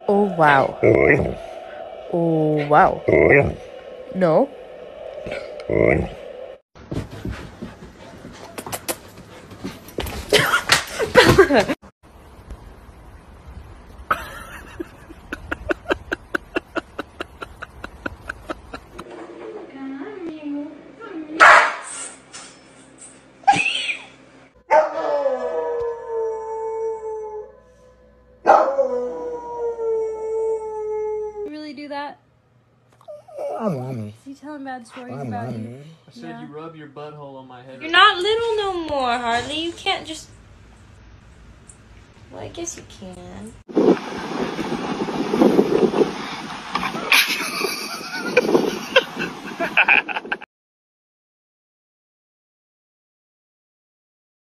Oh, wow. Oh, wow. No. You really do that? Is he telling bad stories about you? I said you rub your butthole on my head. You're not little no more, Harley. You can't just... Well, I guess you can.